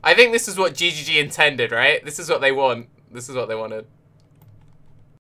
I think this is what GGG intended, right? This is what they want. This is what they wanted.